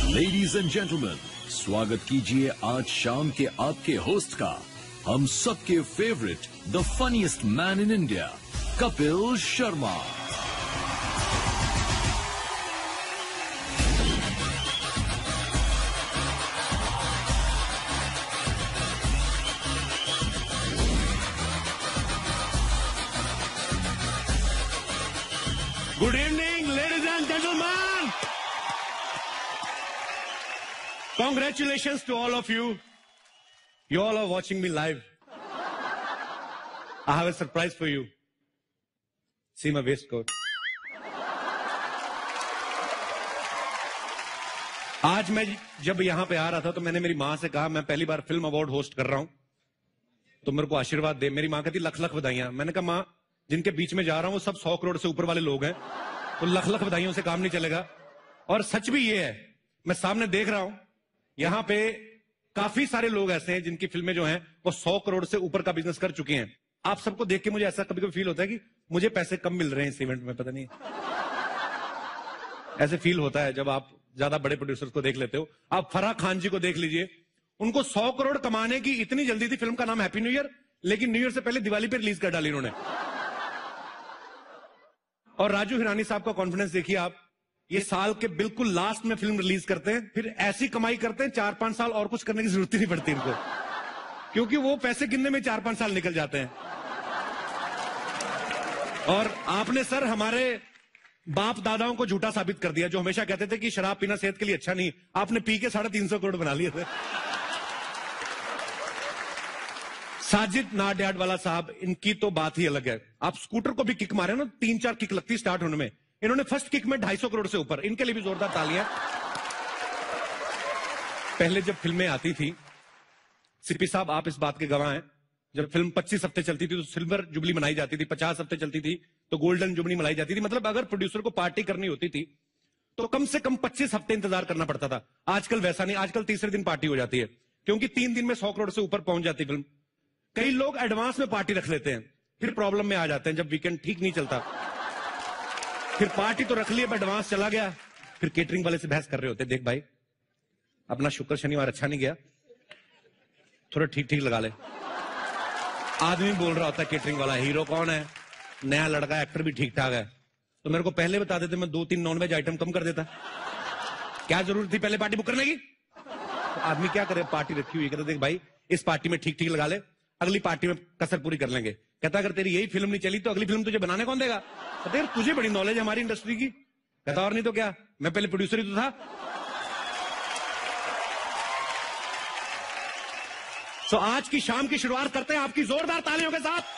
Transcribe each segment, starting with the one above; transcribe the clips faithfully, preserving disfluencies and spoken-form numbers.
Ladies and gentleman, स्वागत कीजिए आज शाम के आपके होस्ट का, हम सबके favourite, the funniest man in India, Kapil Sharma. Good evening, ladies and gentlemen. Congratulations to all of you. You all are watching me live. I have a surprise for you. See my waistcoat. आज मैं जब यहां पे आ रहा था तो मैंने मेरी मां से कहा मैं पहली बार फिल्म अवार्ड होस्ट कर रहा हूं, तो मेरे को आशीर्वाद दे। मेरी मां कहती लख लख बधाइयां। मैंने कहा मां, जिनके बीच में जा रहा हूं वो सब सौ करोड़ से ऊपर वाले लोग हैं, तो लख लख बधाइयों से काम नहीं चलेगा। और सच भी ये है, मैं सामने देख रहा हूं यहां पे काफी सारे लोग ऐसे हैं जिनकी फिल्में जो हैं वो सौ करोड़ से ऊपर का बिजनेस कर चुके हैं। आप सबको देख के मुझे ऐसा कभी कभी फील होता है कि मुझे पैसे कम मिल रहे हैं इस इवेंट में, पता नहीं ऐसे फील होता है जब आप ज्यादा बड़े प्रोड्यूसर्स को देख लेते हो। आप फराह खान जी को देख लीजिए, उनको सौ करोड़ कमाने की इतनी जल्दी थी। फिल्म का नाम हैप्पी न्यू ईयर, लेकिन न्यू ईयर से पहले दिवाली पे रिलीज कर डाली उन्होंने। और राजू हिरानी साहब का कॉन्फिडेंस देखिए आप, ये साल के बिल्कुल लास्ट में फिल्म रिलीज करते हैं, फिर ऐसी कमाई करते हैं चार पांच साल और कुछ करने की जरूरत ही नहीं पड़ती इनको, क्योंकि वो पैसे गिनने में चार पांच साल निकल जाते हैं। और आपने सर हमारे बाप दादाओं को झूठा साबित कर दिया, जो हमेशा कहते थे कि शराब पीना सेहत के लिए अच्छा नहीं। आपने पी के साढ़े तीन सौ करोड़ बना लिए थे। साजिद नाडियाड वाला साहब, इनकी तो बात ही अलग है। आप स्कूटर को भी किक मारे ना, तीन चार किक लगती स्टार्ट होने में, इन्होंने फर्स्ट किक में ढाई सौ करोड़ से ऊपर। इनके लिए भी जोरदार तालियां। पहले जब फिल्में आती थी, सीपी साहब आप इस बात के गवाह हैं, जब फिल्म पच्चीस हफ्ते चलती थी तो सिल्वर जुबली मनाई जाती थी, पचास हफ्ते चलती थी तो गोल्डन जुबली मनाई जाती थी। मतलब अगर प्रोड्यूसर को पार्टी करनी होती थी तो कम से कम पच्चीस हफ्ते इंतजार करना पड़ता था। आजकल वैसा नहीं, आजकल तीसरे दिन पार्टी हो जाती है, क्योंकि तीन दिन में सौ करोड़ से ऊपर पहुंच जाती फिल्म। कई लोग एडवांस में पार्टी रख लेते हैं, फिर प्रॉब्लम में आ जाते हैं जब वीकेंड ठीक नहीं चलता। फिर पार्टी तो रख ली, अब एडवांस चला गया, फिर केटरिंग वाले से बहस कर रहे होते, देख भाई अपना शुक्र शनिवार अच्छा नहीं गया, थोड़ा ठीक ठीक लगा ले। आदमी बोल रहा होता है केटरिंग वाला, हीरो कौन है, नया लड़का, एक्टर भी ठीक ठाक है, तो मेरे को पहले बता देते, मैं दो तीन नॉनवेज आइटम कम कर देता। क्या जरूरत थी पहले पार्टी बुक करने की? तो आदमी क्या करे, पार्टी रखी हुई, कहते देख भाई इस पार्टी में ठीक ठीक लगा ले, अगली पार्टी में कसर पूरी कर लेंगे। कहता अगर तेरी यही फिल्म नहीं चली तो अगली फिल्म तुझे बनाने कौन देगा? कहते यार तुझे बड़ी नॉलेज है हमारी इंडस्ट्री की। कहता और नहीं तो क्या, मैं पहले प्रोड्यूसर ही तो था। सो so, आज की शाम की शुरुआत करते हैं आपकी जोरदार तालियों के साथ।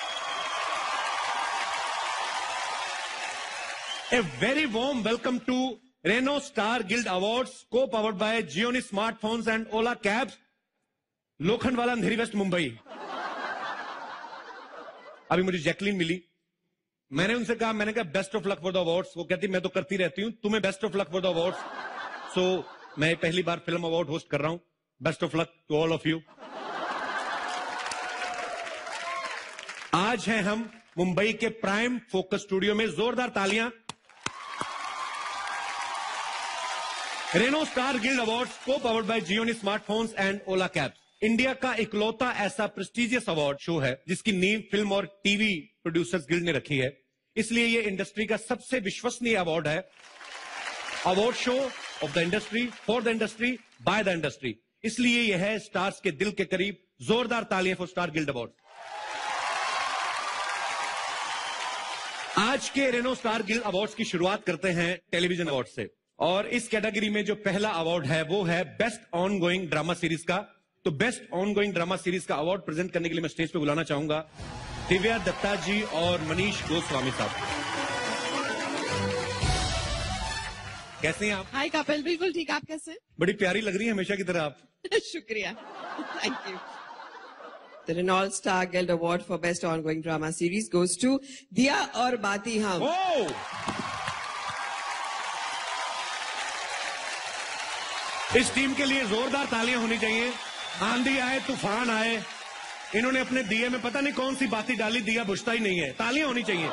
A very warm welcome to Renault Star Guild Awards, co powered by Gionee smartphones and Ola cabs, Lokhandwala Andheri west Mumbai. अभी मुझे जैकलीन मिली, मैंने उनसे कहा, मैंने कहा best of luck for the awards. वो कहती मैं तो करती रहती हूं, तुम्हें best of luck for the awards. So मैं पहली बार फिल्म अवार्ड होस्ट कर रहा हूं, best of luck to all of you. आज हैं हम मुंबई के प्राइम फोकस स्टूडियो में, जोरदार तालियां। Renault Star Guild Awards, co powered by Gionee smartphones and Ola cabs, India का इकलौता ऐसा प्रेस्टिजियस अवार्ड शो है जिसकी नींव फिल्म और टीवी प्रोड्यूसर्स गिल्ड ने रखी है। इसलिए ये इंडस्ट्री का सबसे विश्वसनीय अवार्ड है। Award show of the industry, for the industry, by the industry. इसलिए यह है स्टार्स के दिल के करीब। जोरदार तालियां फॉर स्टार गिल्ड अवार्ड। आज के रेनो स्टार गिल्ड अवार्ड्स की शुरुआत करते हैं टेलीविजन अवार्ड से, और इस कैटेगरी में जो पहला अवार्ड है वो है best ongoing drama series का। तो best ongoing drama series का अवार्ड प्रेजेंट करने के लिए मैं स्टेज पे बुलाना चाहूंगा दिव्या दत्ता जी और मनीष गोस्वामी साहब। कैसे हैं आप? हाय कपिल, बिल्कुल ठीक, आप कैसे? बड़ी प्यारी लग रही है हमेशा की तरह आप। शुक्रिया, thank you. The Renault Star Guild Award for Best Ongoing Drama Series goes to दिया और बाती हम। oh! इस टीम के लिए जोरदार तालियां होनी चाहिए। आंधी आए तूफान आए, इन्होंने अपने दिए में पता नहीं कौन सी बाती डाली, दिया बुझता ही नहीं है। तालियां होनी चाहिए।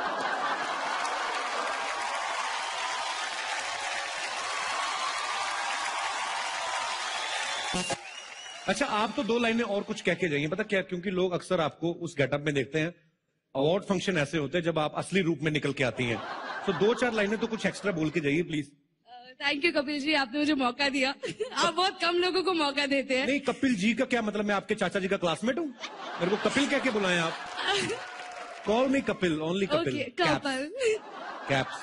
अच्छा, आप तो दो लाइनें और कुछ कह के जाइए। पता क्या, क्योंकि लोग अक्सर आपको उस गेटअप में देखते हैं। अवार्ड फंक्शन ऐसे होते हैं जब आप असली रूप में निकल के आती हैं। तो दो चार लाइनें तो कुछ एक्स्ट्रा बोल के जाइए please. Thank you Kapil ji, आपने मुझे मौका दिया। आप बहुत कम लोगों को मौका देते हैं। नहीं, कपिल जी का क्या मतलब? मैं आपके चाचा जी का क्लासमेट हूँ? मेरे को कपिल कह के बुलाएं आप? Call me Kapil, only Kapil. Kapil caps.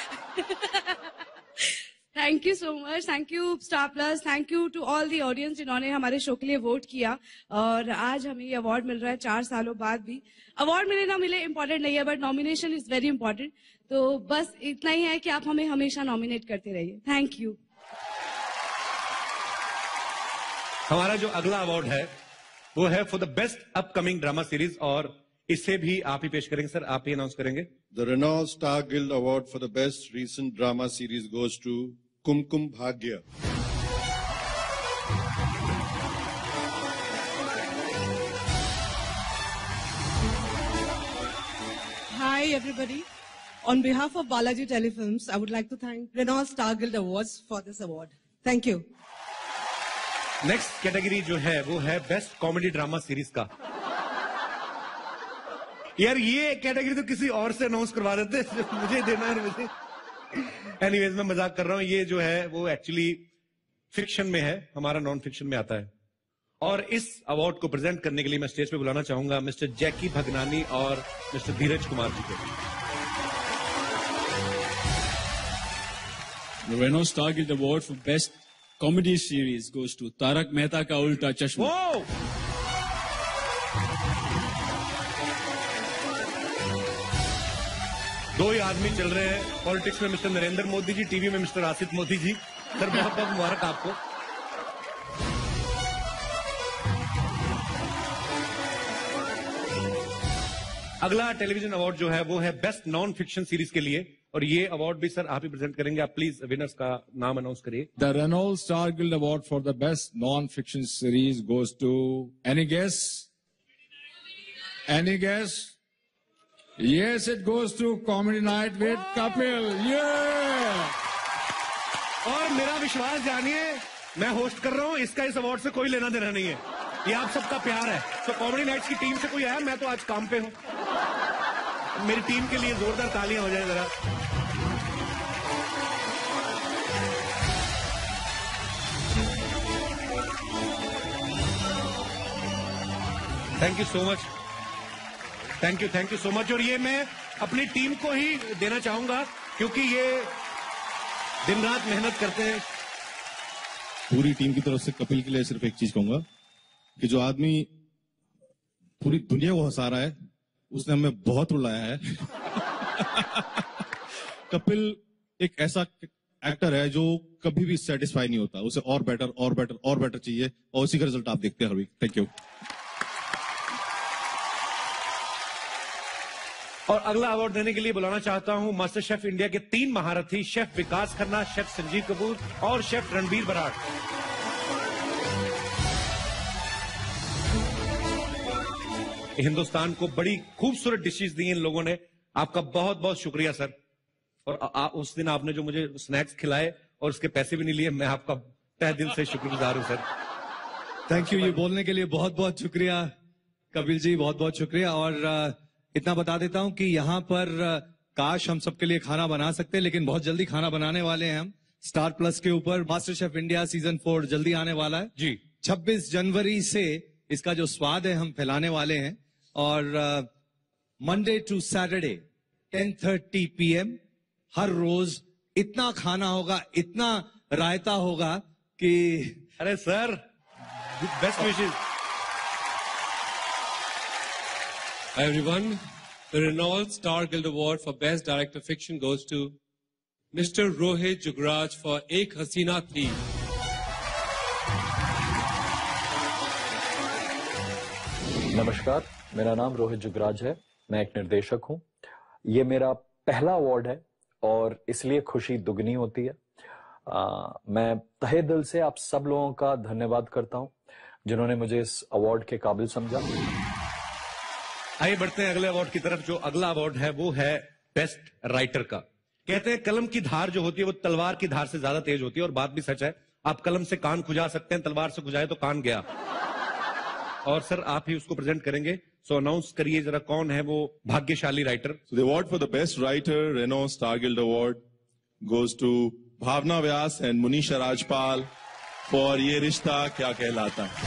Thank you so much, thank you Star Plus, thank you to all the audience जिन्होंने हमारे शो के लिए वोट किया। और आज हमें ये अवार्ड मिल रहा है चार सालों बाद भी। अवार्ड मिले ना मिले इम्पोर्टेंट नहीं है, but nomination is very important. तो बस इतना ही है कि आप हमें हमेशा नॉमिनेट करते रहिए। Thank you. हमारा जो अगला अवार्ड है वो है for the best upcoming drama series, और इसे भी आप ही पेश करेंगे सर, आप ही अनाउंस करेंगे। The Renault Star Guild Award for the best recent drama series goes to Kumkum Bhagya. Hi everybody. On behalf of Balaji Telefilms, I would like to thank Renault Star Guild Awards for this award. Thank you. Next category जो है वो है best comedy drama series का। यार ये category तो किसी और से अनाउंस करवा देते, मुझे देना है मुझे। एनीवेज, मैं मजाक कर रहा हूं। ये जो है वो एक्चुअली फिक्शन में है, हमारा नॉन फिक्शन में आता है। और इस अवार्ड को प्रेजेंट करने के लिए मैं स्टेज पे बुलाना चाहूंगा मिस्टर जैकी भगनानी और मिस्टर धीरज कुमार जी को। The Renault Star Guild Award for Best Comedy Series goes to Tarak Mehta का उल्टा चश्मा। दो ही आदमी चल रहे हैं पॉलिटिक्स में, मिस्टर नरेंद्र मोदी जी, टीवी में मिस्टर आसिफ मोदी जी। सर बहुत बहुत मुबारक आपको। अगला टेलीविजन अवार्ड जो है वो है बेस्ट नॉन फिक्शन सीरीज के लिए, और ये अवार्ड भी सर आप ही प्रेजेंट करेंगे। आप प्लीज विनर्स का नाम अनाउंस करिए। The Renault Star Guild Award for the Best Non-Fiction Series goes to any guess? Any guess? Yes, it goes to Comedy Night with Kapil. Yeah! और मेरा विश्वास जानिए, मैं होस्ट कर रहा हूं, इसका इस अवार्ड से कोई लेना देना नहीं है, ये आप सबका प्यार है। तो कॉमेडी नाइट्स की टीम से कोई आया? मैं तो आज काम पे हूं। मेरी टीम के लिए जोरदार तालियां हो जाए जरा। Thank you so much, thank you thank you so much. और ये मैं अपनी टीम को ही देना चाहूंगा क्योंकि ये दिन रात मेहनत करते हैं। पूरी टीम की तरफ से कपिल के लिए सिर्फ एक चीज कहूंगा कि जो आदमी पूरी दुनिया को हंसा रहा है उसने हमें बहुत रुलाया है। कपिल एक ऐसा एक्टर है जो कभी भी सेटिस्फाई नहीं होता, उसे और बेटर और बेटर और बेटर चाहिए, और उसी का रिजल्ट आप देखते हैं हर वीक। Thank you. और अगला अवार्ड देने के लिए बुलाना चाहता हूं मास्टर शेफ इंडिया के तीन महारथी, शेफ विकास खन्ना, शेफ संजीव कपूर और शेफ रणबीर बराड़। हिंदुस्तान को बड़ी खूबसूरत डिशेस दी इन लोगों ने, आपका बहुत बहुत शुक्रिया सर। और आ, आ, उस दिन आपने जो मुझे स्नैक्स खिलाए और उसके पैसे भी नहीं लिए, मैं आपका तहे दिल से शुक्रगुजार हूं सर। थैंक यू, ये बोलने के लिए बहुत बहुत शुक्रिया कपिल जी, बहुत बहुत शुक्रिया। और आ, इतना बता देता हूं कि यहाँ पर आ, काश हम सबके लिए खाना बना सकते, लेकिन बहुत जल्दी खाना बनाने वाले हैं हम। स्टार प्लस के ऊपर Master Chef India season four जल्दी आने वाला है जी। छब्बीस जनवरी से इसका जो स्वाद है हम फैलाने वाले हैं। और Monday to Saturday ten thirty P M हर रोज इतना खाना होगा, इतना रायता होगा कि अरे sir, best wishes. Hi everyone, the Renault Star Guild Award for Best Director Fiction goes to Mister Rohit Jugraj for Ek Hasina Thi. नमस्कार, मेरा नाम रोहित जुगराज है, मैं एक निर्देशक हूं। ये मेरा पहला अवार्ड है और इसलिए खुशी दुगनी होती है। आ, मैं तहे दिल से आप सब लोगों का धन्यवाद करता हूं जिन्होंने मुझे इस अवार्ड के काबिल समझा। आइए बढ़ते हैं अगले अवार्ड की तरफ। जो अगला अवार्ड है वो है बेस्ट राइटर का। कहते हैं कलम की धार जो होती है वो तलवार की धार से ज्यादा तेज होती है, और बात भी सच है। आप कलम से कान खुजा सकते हैं, तलवार से खुजाए तो कान गया। और सर आप ही उसको प्रेजेंट करेंगे, सो अनाउंस करिए जरा कौन है वो भाग्यशाली writer. So the award for the best writer, Renault Star Guild Award, goes to Bhavna Vyas and Munisha Rajpal for Ye Rishta Kya Kehlata Hai.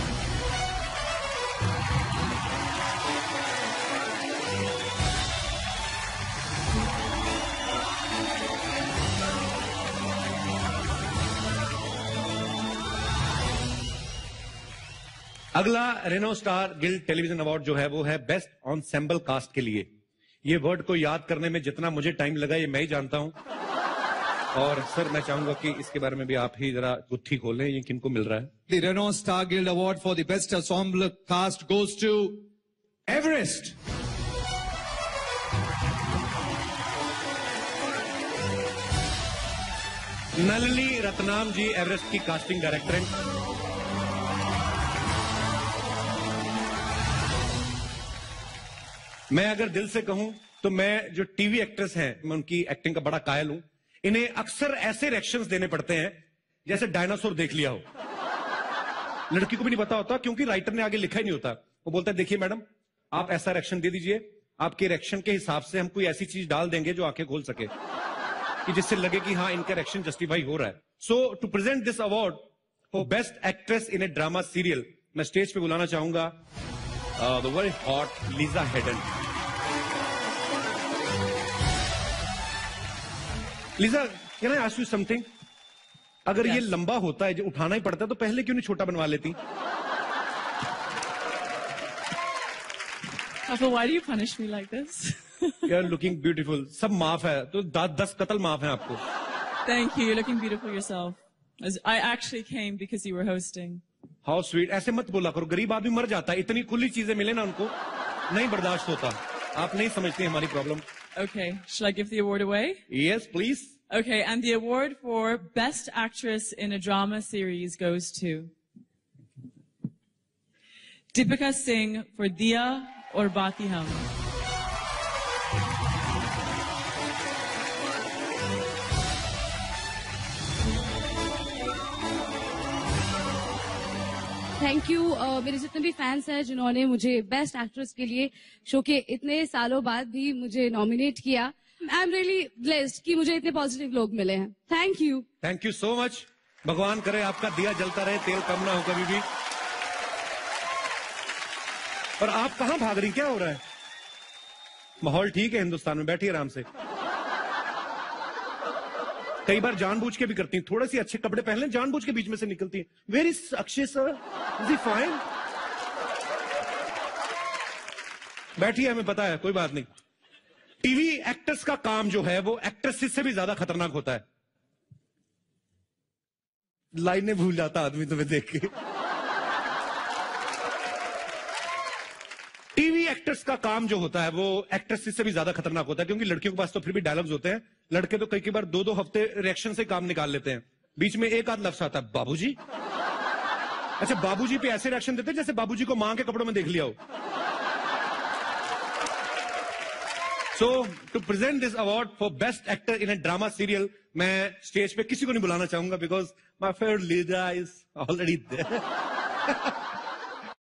अगला Renault Star Guild television award जो है वो है बेस्ट ऑनसेम्बल कास्ट के लिए। ये word को याद करने में जितना मुझे टाइम लगा ये मैं ही जानता हूं। और सर मैं चाहूंगा कि इसके बारे में भी आप ही जरा गुत्थी खोलें, ये किनको मिल रहा है। The Renault Star Guild Award for the best ensemble cast goes to Everest. Nalini Ratnam ji Everest की कास्टिंग डायरेक्टर हैं। मैं अगर दिल से कहूं तो मैं जो टीवी एक्ट्रेस हैं मैं उनकी एक्टिंग का बड़ा कायल हूं। इन्हें अक्सर ऐसे रिएक्शंस देने पड़ते हैं जैसे डायनासोर देख लिया हो। लड़की को भी नहीं पता होता क्योंकि राइटर ने आगे लिखा ही नहीं होता। वो बोलता है देखिए मैडम आप ऐसा रिएक्शन दे दीजिए, आपके रिएक्शन के हिसाब से हम कोई ऐसी चीज डाल देंगे जो आंखें खोल सके कि जिससे लगे कि हाँ इनका रिएक्शन जस्टिफाई हो रहा है। So to present this award for best actress in a drama serial मैं स्टेज पे बुलाना चाहूंगा the very hot Lisa Hayden. Lisa can I ask you something? अगर yes. ये लंबा होता है जो उठाना ही पड़ता है तो पहले क्यों नहीं छोटा बनवा लेती? Papa, why do you punish me like this? You're looking beautiful. सब माफ है तो द, दस कत्ल माफ है आपको। Thank you. You're looking beautiful yourself. As I actually came because you were hosting. How sweet. ऐसे मत बोला करो, गरीब आदमी मर जाता है। इतनी खुली चीजें मिले ना उनको नहीं बर्दाश्त होता। आप नहीं समझते हमारी problem. Okay. Shall I give the award away? Yes, please. Okay, and the award for Best Actress in a Drama Series goes to Deepika Singh for Diya Aur Bati Hum. Thank you uh, मेरे जितने भी fans हैं जिन्होंने मुझे best actress के लिए show के इतने सालों बाद भी मुझे नॉमिनेट किया। आई एम रियली ब्लेस्ड कि मुझे इतने पॉजिटिव लोग मिले हैं। Thank you thank you so much. भगवान करे आपका दिया जलता रहे, तेल कम ना हो कभी भी। और आप कहां भाग रही, क्या हो रहा है? माहौल ठीक है हिंदुस्तान में, बैठिए आराम से। कई बार जानबूझ के भी करती हैं, थोड़े से अच्छे कपड़े पहन लें जानबूझ के बीच में से निकलती हैं। Very Akshay sir, is he fine? बैठिए, हमें पता है, कोई बात नहीं। टीवी एक्टर्स का काम जो है वो एक्ट्रेसेस से भी ज्यादा खतरनाक होता है। लाइनें भूल जाता आदमी तुम्हें देख के। टीवी एक्टर्स का काम जो होता है वो एक्ट्रेसेस से भी ज्यादा खतरनाक होता है, क्योंकि लड़कियों के पास तो फिर भी डायलॉग्स होते हैं। लड़के तो कई कई बार दो दो हफ्ते रिएक्शन से काम निकाल लेते हैं, बीच में एक आध लफ्ज आता है बाबूजी। अच्छा, बाबूजी पे ऐसे रिएक्शन देते हैं जैसे बाबूजी को मां के कपड़ों में देख लिया हो। So to present this award for best actor in a drama serial मैं स्टेज पे किसी को नहीं बुलाना चाहूंगा because my favourite leader is already there.